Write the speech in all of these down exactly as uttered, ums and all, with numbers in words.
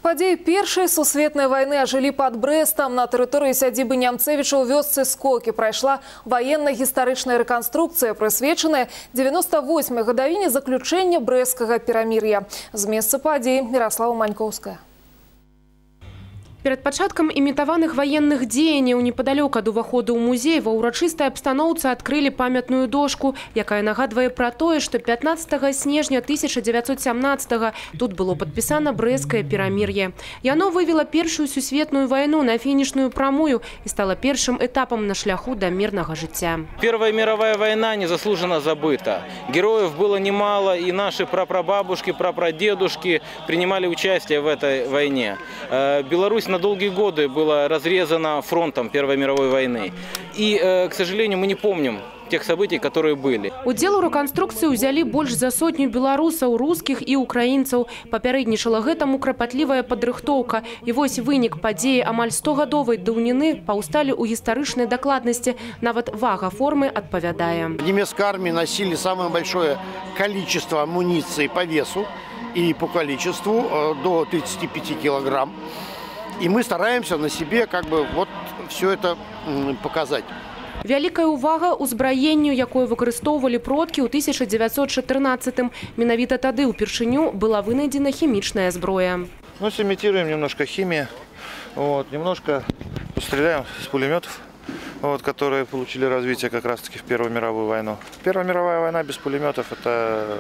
Падзеі першай сусветнай войны ажылі под Брестом. На тэрыторыі сядзібы Нямцевіча ў вёсцы Скокі прайшла военно-гістарычная рэканструкцыя, прысвечаная девяносто восьмай гадавіне заключэння брэсцкага перамір'я. З месца падзей Мирослава Манькоўская. Перед пачаткам імітаваных военных дзеянняў непадалёк ад уваходу ў музей ва ўрачыстай абстаноўцы адкрылі памятную дошку, якая нагадвае пра тое, што пятнадцатага снежня тысяча девятьсот семнадцатага тут было падпісана брэсцкае перамір'е. Яно вывела першую сусветную вайну на фінішную прамую і стала першым этапам на шляху да мирнага жыцця. Первая мировая война незаслуженно забыта. Героев было немало, и наши прапрабабушки, прапрадедушки принимали участие в этой войне. Беларусь на долгие годы была разрезана фронтом Первой мировой войны. И, к сожалению, мы не помним тех событий, которые были. Удзел у рэканструкцыі ўзялі больш за сотню беларусаў, рускіх і украінцаў. Папярэднічала гэтаму крапатлівая падрыхтоўка. І вось вынік падзеі амаль стогадовай даўніны паўсталі ў гістарычнай дакладнасці. Нават вага формы адпавядае. Немецкая армия носили самое большое количество амуниции по весу и по количеству до тридцати пяти килограмм. И мы стараемся на себе как бы вот все это показать. Вялікая ўвага ўзбраенню, якое выкарыстоўвалі продкі ў тысяча девятьсот четырнадцатым. Менавіта тады ўпершыню была вынайдзена хімічная зброя. Ну, сымитируем немножко химии, вот, немножко стреляем с пулеметов, вот, которые получили развитие как раз-таки в Первую мировую войну. Первая мировая война без пулеметов — это...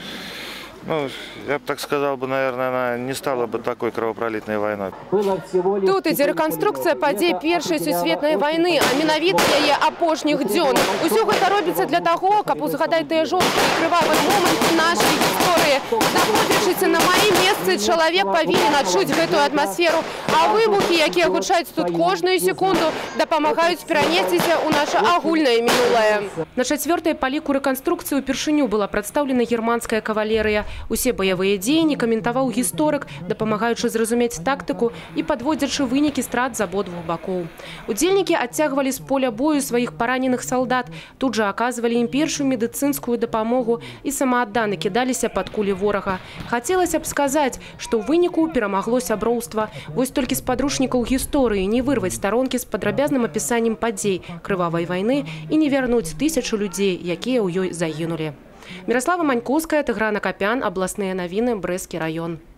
Ну, я бы так сказал, бы, наверное, она не стала бы такой кровопролитной войной. Тут ідзе рэканструкцыя падзей першай сусветнай вайны, а менавіта яе апошніх дзён. Усё гэта робіцца для таго, каб узгадаць тыя жорсткія крывавыя моманты нашай гісторыі. Знаходзячыся на маім месцы, чалавек павінен адчуць гэтую атмасферу, а выбухі, якія гучаць тут кожную секунду, дапамагаюць перанесціся ў наша агульнае мінулае. На чацвёртай па ліку рэканструкцыі ўпершыню была прадстаўлена германская кавалерыя. Усе баявыя дзеянні каментаваў гісторык, дапамагаючы зразумець тактыку і падводзячы вынікі страт з абодвух бакоў. Удзельнікі адцягвалі з поля бою сваіх параненых салдат, тут жа аказвалі ім першую медыцынскую дапамогу і самааддана кідаліся пад кулі ворага. Хацелася б сказаць, што ў выніку перамагло сяброўства. Вось толькі з падручнікаў гісторыі не вырваць старонкі з падрабязным апісаннем падзей крывавай вайны і не вярнуць тысячу людзей, якія ў ёй загінулі. Мирослава Манькоўская, Тыгран Акапян, областные новины, Брестский район.